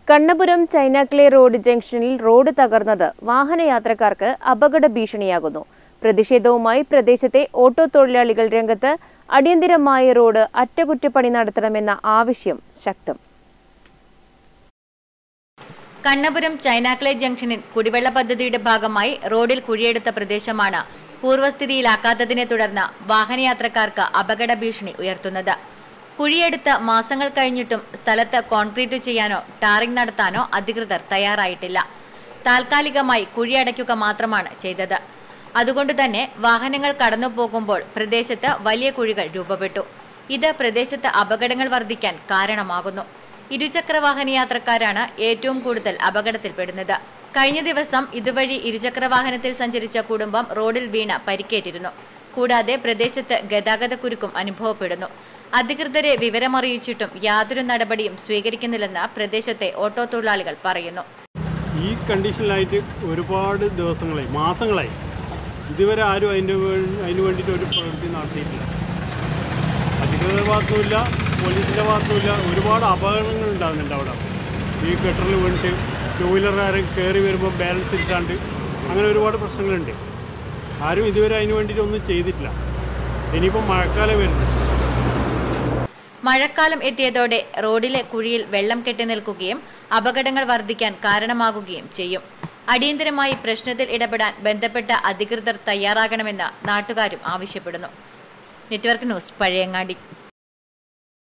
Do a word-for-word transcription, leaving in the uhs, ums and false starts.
Kannapuram China clay road ജംഗ്ഷനിൽ road തകർന്നത് വാഹനയാത്രക്കാർക്ക് അപകട ഭീഷണിയാകുന്നു. പ്രതിഷേധവുമായി പ്രദേശത്തെ ഓട്ടോ തൊഴിലാളികൾ രംഗത്ത്. അടിയന്തരമായ റോഡ് അറ്റകുറ്റപ്പണി നടത്തണമെന്ന ആവശ്യം ശക്തം. കണ്ണപുരം ചൈനാക്ലേ ജംഗ്ഷനിൽ കുടിവെള്ള പദ്ധതിയുടെ ഭാഗമായി റോഡിൽ കുഴിയെടുത്ത പ്രദേശമാണ് പൂർവ്വസ്ഥിതിയിലാക്കാത്തതിനെ തുടർന്ന് വാഹനയാത്രക്കാർക്ക് അപകട ഭീഷണി ഉയർത്തുന്നത്. കുഴിയെടുത്ത് മാസങ്ങൾ കഴിഞ്ഞിട്ടും സ്ഥലത്ത് കോൺക്രീറ്റ് ചെയ്യാനോ ടാറിംഗ് നടത്താനോ അധികൃതർ തയ്യാറായിട്ടില്ല. താൽക്കാലികമായി കുഴിയടയ്ക്കുക മാത്രമാണ് ചെയ്തത്. അതുകൊണ്ട് തന്നെ വാഹനങ്ങൾ കടന്നു പോകുമ്പോൾ പ്രദേശത്ത് വലിയ കുഴികൾ രൂപപ്പെട്ടു. ഇത് പ്രദേശത്ത് അപകടങ്ങൾ വർദ്ധിക്കാൻ കാരണമാകുന്നു. ഇരുചക്ര വാഹന യാത്രക്കാരാണ് ഏറ്റവും കൂടുതൽ അപകടത്തിൽപ്പെടുന്നത്. കഴിഞ്ഞ ദിവസം ഇതുവഴി ഇരുചക്ര വാഹനത്തിൽ സഞ്ചരിച്ച കുടുംബം റോഡിൽ വീണ് പരിക്കേറ്റിരുന്നു. കൂടാതെ പ്രദേശത്ത് ഗതാഗതക്കുരുക്കും അനുഭവപ്പെടുന്നു. അധികൃതരെ വിവരമറിയിച്ചിട്ടും യാതൊരു നടപടിയും സ്വീകരിക്കുന്നില്ലെന്ന് പ്രദേശത്തെ ഓട്ടോ തൊഴിലാളികൾ പറയുന്നു. ഈ കണ്ടീഷനിലായിട്ട് ഒരുപാട് ദിവസങ്ങളായി, മാസങ്ങളായി ഇതുവരെ ആരും അതിൻ്റെ അതിന് വേണ്ടിയിട്ട് ഒരു പ്രവൃത്തി നടത്തിയിട്ടില്ല. അധികൃതരുടെ ഭാഗത്തുമില്ല, പോലീസിൻ്റെ ഭാഗത്തുമില്ല. ഒരുപാട് അപകടങ്ങൾ ഉണ്ടാകുന്നുണ്ട് അവിടെ. ഈ ഗട്ടറിൽ വീണിട്ട് ടൂ വീലറുകാരൻ കയറി വരുമ്പോൾ ബാലൻസ് ഇട്ടാണ്ട് അങ്ങനെ ഒരുപാട് പ്രശ്നങ്ങളുണ്ട്. ആരും ഇതുവരെ അതിന് വേണ്ടിയിട്ട് ഒന്നും ചെയ്തിട്ടില്ല. ഇനിയിപ്പോൾ മഴക്കാലം വരുന്നു. മഴക്കാലം എത്തിയതോടെ റോഡിലെ കുഴിയിൽ വെള്ളം കെട്ടി നിൽക്കുകയും അപകടങ്ങൾ വർദ്ധിക്കാൻ കാരണമാകുകയും ചെയ്യും. അടിയന്തരമായി പ്രശ്നത്തിൽ ഇടപെടാൻ ബന്ധപ്പെട്ട അധികൃതർ തയ്യാറാകണമെന്ന് നാട്ടുകാരും ആവശ്യപ്പെടുന്നു. Network news, Pazhayangadi.